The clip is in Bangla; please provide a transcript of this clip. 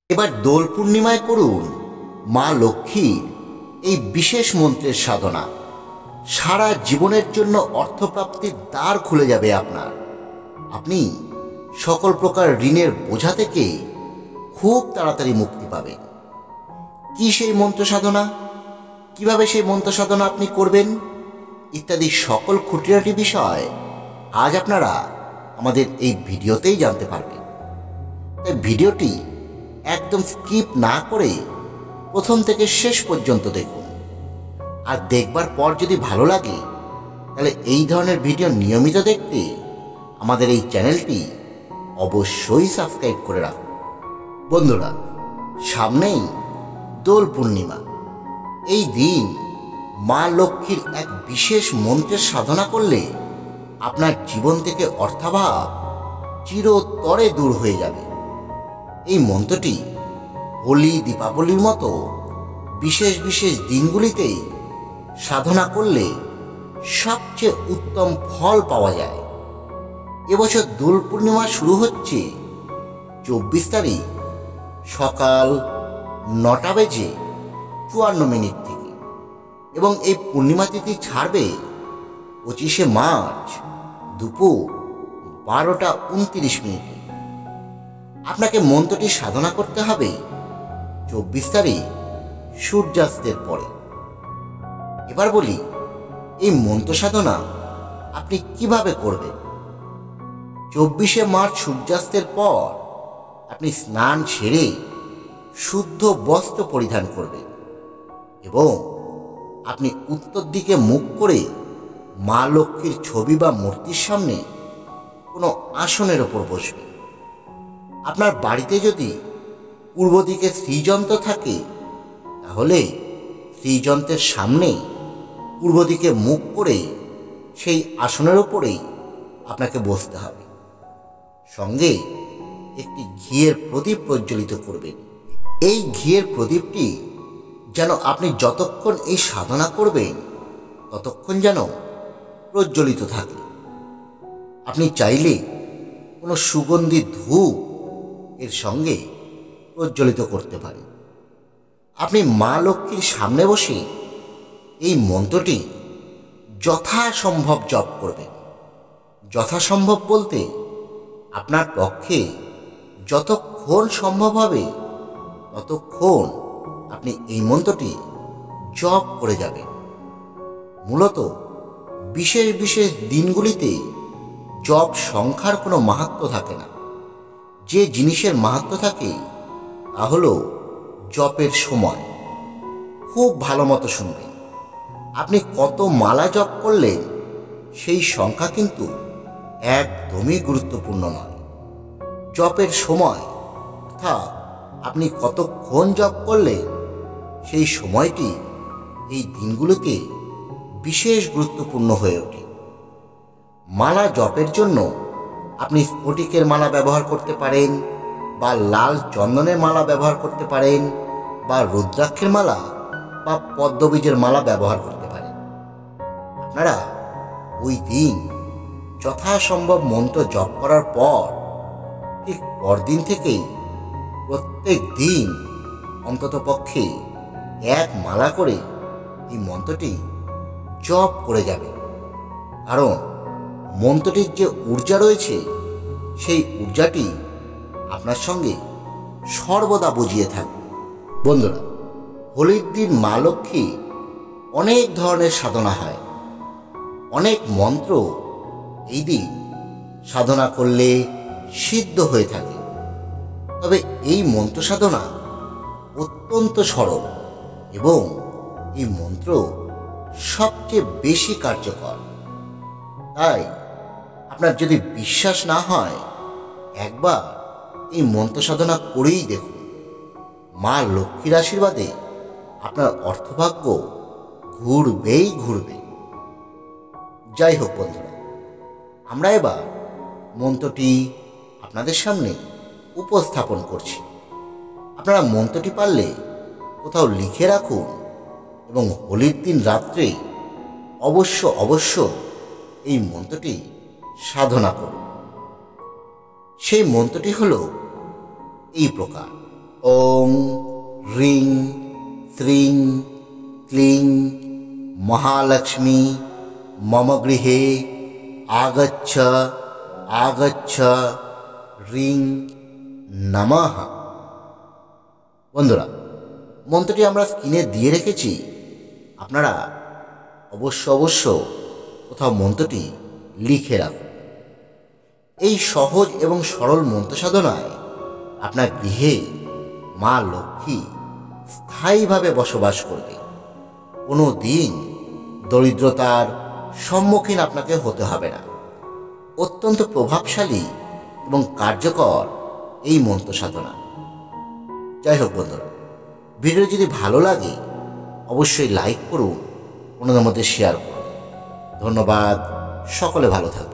এবার দোল পূর্ণিমায় করুন মা লক্ষ্মীর এই বিশেষ মন্ত্রের সাধনা। সারা জীবনের জন্য অর্থপ্রাপ্তির দ্বার খুলে যাবে আপনার। আপনি সকল প্রকার ঋণের বোঝা থেকে খুব তাড়াতাড়ি মুক্তি পাবেন। কি সেই মন্ত্র সাধনা, কিভাবে সেই মন্ত্র সাধনা আপনি করবেন ইত্যাদি সকল খুঁটিনাটি বিষয় আজ আপনারা আমাদের এই ভিডিওতেই জানতে পারবেন। তাই ভিডিওটি একদম স্কিপ না করে প্রথম থেকে শেষ পর্যন্ত দেখুন। আর দেখবার পর যদি ভালো লাগে তাহলে এই ধরনের ভিডিও নিয়মিত দেখতে আমাদের এই চ্যানেলটি অবশ্যই সাবস্ক্রাইব করে রাখুন। বন্ধুরা, সামনেই দোল পূর্ণিমা। এই দিন মা লক্ষ্মীর এক বিশেষ মন্ত্রের সাধনা করলে আপনার জীবন থেকে অর্থাভাব চিরতরে দূর হয়ে যাবে। এই মন্ত্রটি হোলি, দীপাবলির মতো বিশেষ বিশেষ দিনগুলিতেই সাধনা করলে সবচেয়ে উত্তম ফল পাওয়া যায়। এবছর দোল পূর্ণিমা শুরু হচ্ছে 24 তারিখ সকাল 9:54 থেকে এবং এই পূর্ণিমা তিথি ছাড়বে 25শে মার্চ দুপুর 12:29। আপনাকে মন্ত্রটি সাধনা করতে হবে 24 তারিখ সূর্যাস্তের পরে। এবার বলি এই মন্ত্র সাধনা আপনি কিভাবে করবেন। 24শে মার্চ সূর্যাস্তের পর আপনি স্নান সেরে শুদ্ধ বস্ত্র পরিধান করবেন এবং আপনি উত্তর দিকে মুখ করে মা লক্ষ্মীর ছবি বা মূর্তির সামনে কোনো আসনের ওপর বসবেন। আপনার বাড়িতে যদি পূর্ব দিকে শ্রীযন্ত্র থাকে তাহলে শ্রীযন্ত্রের সামনে পূর্ব দিকে মুখ করে সেই আসনের ওপরেই আপনাকে বসতে হবে। সঙ্গে একটি ঘিয়ের প্রদীপ প্রজ্বলিত করবেন। এই ঘিয়ের প্রদীপটি যেন আপনি যতক্ষণ এই সাধনা করবেন ততক্ষণ যেন প্রজ্বলিত থাকে। আপনি চাইলে কোনো সুগন্ধি ধূপ এর সঙ্গে প্রজ্বলিত করতে পারেন। আপনি মা লক্ষ্মীর সামনে বসে এই মন্ত্রটি যথাসম্ভব জপ করবেন। যথাসম্ভব বলতে আপনার পক্ষে যতক্ষণ সম্ভব হবে ততক্ষণ আপনি এই মন্ত্রটি জপ করে যাবেন। মূলত বিশেষ বিশেষ দিনগুলিতে জপ সংখ্যার কোনো মাহাত্ম্য থাকে না। যে জিনিসের মাহাত্ম্য থাকে তা হলো জপের সময়। খুব ভালো মতো শুনবেন। আপনি কত মালা জপ করলেন সেই সংখ্যা কিন্তু একদমই গুরুত্বপূর্ণ নয়। জপের সময় অর্থাৎ আপনি কতক্ষণ জপ করলেন সেই সময়টি এই দিনগুলোতে বিশেষ গুরুত্বপূর্ণ হয়ে ওঠে। মালা জপের জন্য আপনি স্ফটিকের মালা ব্যবহার করতে পারেন বা লাল চন্দনের মালা ব্যবহার করতে পারেন বা রুদ্রাক্ষের মালা বা পদ্মবীজের মালা ব্যবহার করতে পারেন। আপনারা ওই দিন যথাসম্ভব মন্ত্র জপ করার পর ঠিক পরদিন থেকেই প্রত্যেক দিন অন্তত পক্ষে এক মালা করে এই মন্ত্রটি জপ করে যাবেন। কারণ মন্ত্রটির যে ঊর্জা রয়েছে সেই ঊর্জাটি আপনার সঙ্গে সর্বদা বুঝিয়ে থাকবে। বন্ধুরা, হোলির দিন মা লক্ষ্মী অনেক ধরনের সাধনা হয়। অনেক মন্ত্র এই দিন সাধনা করলে সিদ্ধ হয়ে থাকে। তবে এই মন্ত্র সাধনা অত্যন্ত সরল এবং এই মন্ত্র সবচেয়ে বেশি কার্যকর। তাই আপনার যদি বিশ্বাস না হয় একবার এই মন্ত্র সাধনা করেই দেখুন। মা লক্ষ্মীর আশীর্বাদে আপনার অর্থভাগ্য ঘুরবেই ঘুরবে। যাই হোক বন্ধুরা, আমরা এবার মন্ত্রটি আপনাদের সামনে উপস্থাপন করছি। আপনারা মন্ত্রটি পারলে কোথাও লিখে রাখুন এবং হোলির দিন রাত্রে অবশ্য এই মন্ত্রটি সাধনা করুন। সেই মন্ত্রটি হলো এই প্রকার: ওং হ্রিং শ্রীং ক্লিং মহালক্ষ্মী মম গৃহে আগচ্ছ আগচ্ছ হ্রিং নমঃ। বন্ধুরা, মন্ত্রটি আমরা স্ক্রিনে দিয়ে রেখেছি, আপনারা অবশ্য কোথাও মন্ত্রটি লিখে রাখুন। এই সহজ এবং সরল মন্ত্র সাধনায় আপনার গৃহে মা লক্ষ্মী স্থায়ীভাবে বসবাস করবে। কোনো দিন দরিদ্রতার সম্মুখীন আপনাকে হতে হবে না। অত্যন্ত প্রভাবশালী এবং কার্যকর এই মন্ত্র সাধনা। যাই হোক বন্ধুরা, ভিডিও যদি ভালো লাগে অবশ্যই লাইক করুন, অন্যদের মধ্যে শেয়ার করুন। ধন্যবাদ, সকলে ভালো থাকুন।